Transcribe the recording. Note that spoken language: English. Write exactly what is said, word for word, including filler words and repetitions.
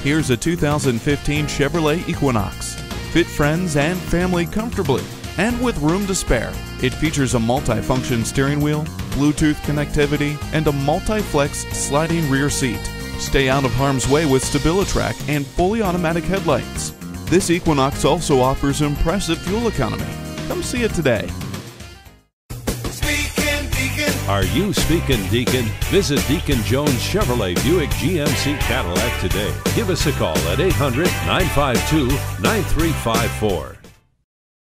Here's a two thousand fifteen Chevrolet Equinox. Fit friends and family comfortably and with room to spare. It features a multi-function steering wheel, Bluetooth connectivity, and a multi-flex sliding rear seat. Stay out of harm's way with StabiliTrak and fully automatic headlights. This Equinox also offers impressive fuel economy. Come see it today. Are you speaking Deacon? Visit Deacon Jones Chevrolet Buick G M C Cadillac today. Give us a call at eight hundred, nine five two, nine three five four.